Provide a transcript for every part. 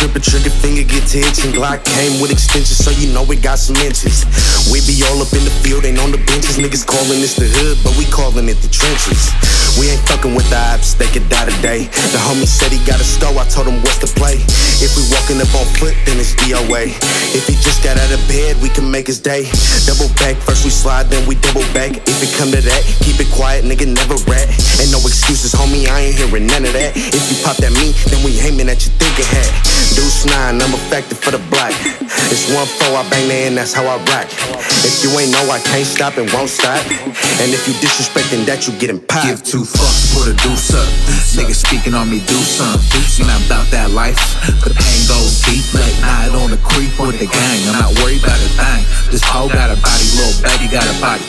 trip, a trigger finger get to itching. Glock came with extensions, so you know it got some inches. We be all up in the field, ain't on the benches. Niggas calling this the hood, but we calling it the trenches. We ain't fucking with the ops, they could die today. The homie said he got a store, I told him what's the play. If we walking up on foot, then it's DOA. If he just got out of bed, we can make his day. Double back, first we slide, then we double back. If it come to that, keep it quiet, nigga, never rat. Ain't no excuses, homie, I ain't hearing none of that. If you popped at me, then we aiming at your thinking hat. Deuce 9, I'm effective for the block. It's 1-4, I bang there and that's how I rock. If you ain't know, I can't stop and won't stop. And if you disrespecting that, you getting popped. Give 2 fucks, put a deuce up. Niggas speaking on me, do something. You not about that life. The pain goes deep, late night on the creep with the gang. I'm not worried about a thing. This hoe got a body, little baby got a body.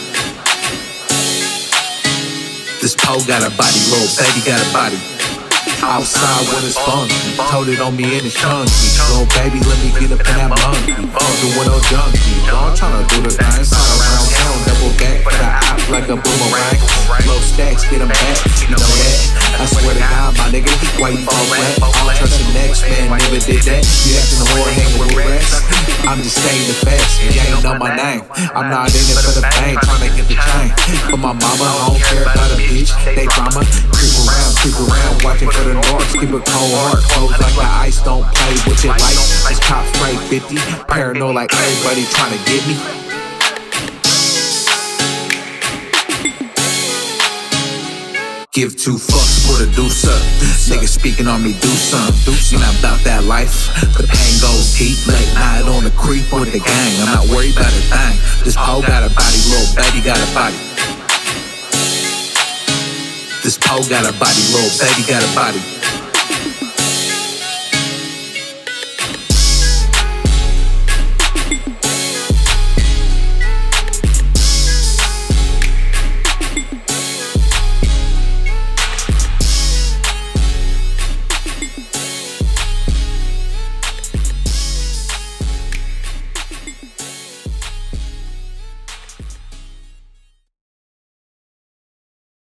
This hoe got a body, little baby got a body. Outside when it's fun, told it on me and it's chunky. Little baby, let me get up in that monkey. Fuckin' with no junkie. I'm tryna do the thing, slide around town, double back for the op like a boomerang. Low stacks, get them back, you know that. I swear to God, my nigga, why you fall flat? I'll trust the next man, never did that. You actin' the whore, hanging with rats. I'm just staying the fast, you ain't know my name. I'm not in it for the fame, tryna get the chain. But my mama, I don't care about a bitch, they drama. Creep around, watching for the north. Keep a cold heart, closed like the ice, don't play with your life. This cop straight 50, paranoid like everybody tryna get me. Give 2 fucks, put a deuce up. Niggas speaking on me, do something. You not about that life. The pain goes deep, late night on the creep with the gang. I'm not worried about a thing. This hoe got a body, little baby got a body. This hoe got a body, little baby got a body.